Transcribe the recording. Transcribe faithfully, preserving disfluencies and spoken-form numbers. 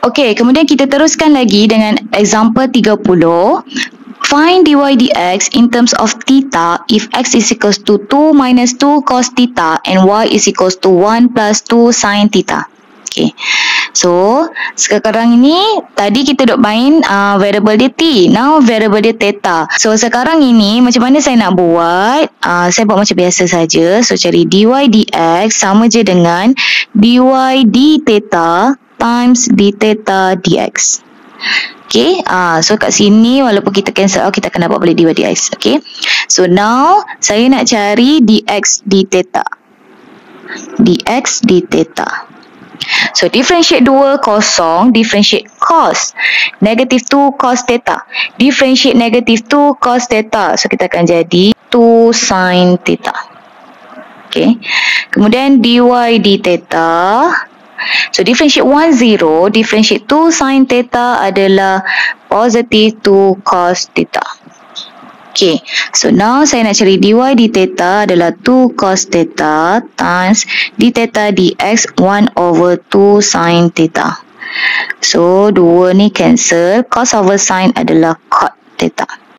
Okey, kemudian kita teruskan lagi dengan example tiga puluh. Find dy dx in terms of theta if x is equals to two minus two cos theta and y is equals to one plus two sin theta. Okay. So, sekarang ini tadi kita duk main uh, variable dia t. Now variable dia theta. So, sekarang ini macam mana saya nak buat? Uh, saya buat macam biasa saja. So, cari dy dx sama je dengan dy d theta times d theta dx. Okay, uh, so kat sini walaupun kita cancel out, kita akan dapat balik dy dx. Okay, so now saya nak cari dx d theta. Dx d theta. So differentiate dua kosong, differentiate cos. Negative two cos theta. Differentiate negative two cos theta. So kita akan jadi two sin theta. Okay, kemudian dy d theta. So differentiate one zero, differentiate two sin theta adalah positive two cos theta. Okay, so now saya nak cari dy d theta adalah two cos theta times d theta dx one over two sin theta. So dua ni cancel, cos over sin adalah cot theta.